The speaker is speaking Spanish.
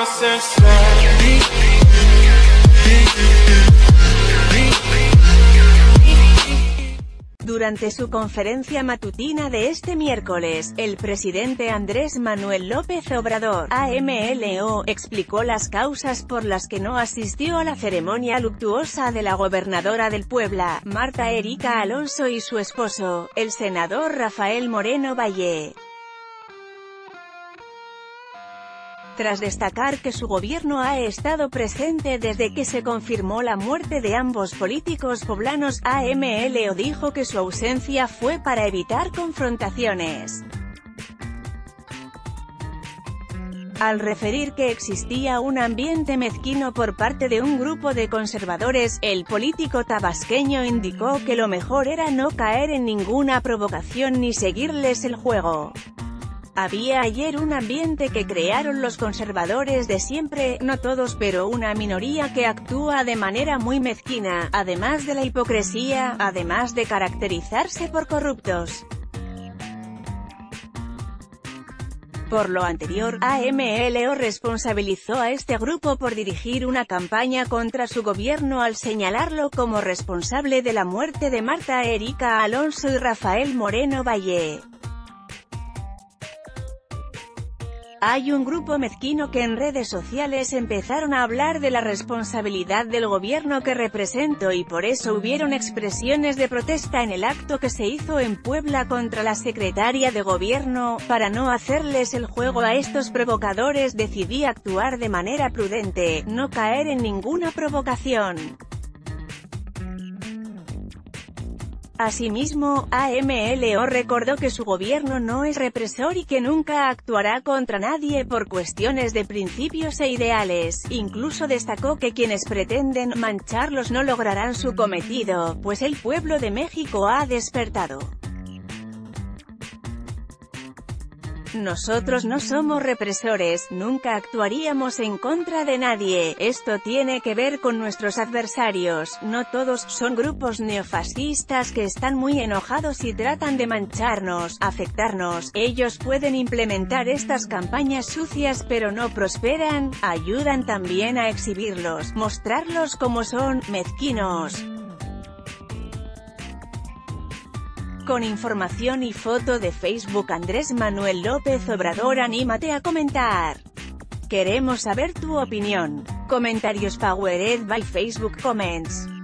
Durante su conferencia matutina de este miércoles, el presidente Andrés Manuel López Obrador, AMLO, explicó las causas por las que no asistió a la ceremonia luctuosa de la gobernadora del Puebla, Marta Erika Alonso, y su esposo, el senador Rafael Moreno Valle. Tras destacar que su gobierno ha estado presente desde que se confirmó la muerte de ambos políticos poblanos, AMLO dijo que su ausencia fue para evitar confrontaciones. Al referir que existía un ambiente mezquino por parte de un grupo de conservadores, el político tabasqueño indicó que lo mejor era no caer en ninguna provocación ni seguirles el juego. Había ayer un ambiente que crearon los conservadores de siempre, no todos pero una minoría que actúa de manera muy mezquina, además de la hipocresía, además de caracterizarse por corruptos. Por lo anterior, AMLO responsabilizó a este grupo por dirigir una campaña contra su gobierno al señalarlo como responsable de la muerte de Marta Erika Alonso y Rafael Moreno Valle. Hay un grupo mezquino que en redes sociales empezaron a hablar de la responsabilidad del gobierno que represento y por eso hubieron expresiones de protesta en el acto que se hizo en Puebla contra la secretaria de gobierno. Para no hacerles el juego a estos provocadores decidí actuar de manera prudente, no caer en ninguna provocación. Asimismo, AMLO recordó que su gobierno no es represor y que nunca actuará contra nadie por cuestiones de principios e ideales. Incluso destacó que quienes pretenden mancharlos no lograrán su cometido, pues el pueblo de México ha despertado. Nosotros no somos represores, nunca actuaríamos en contra de nadie. Esto tiene que ver con nuestros adversarios, no todos, son grupos neofascistas que están muy enojados y tratan de mancharnos, afectarnos. Ellos pueden implementar estas campañas sucias pero no prosperan, ayudan también a exhibirlos, mostrarlos como son, mezquinos. Con información y foto de Facebook. Andrés Manuel López Obrador, anímate a comentar. Queremos saber tu opinión. Comentarios powered by Facebook Comments.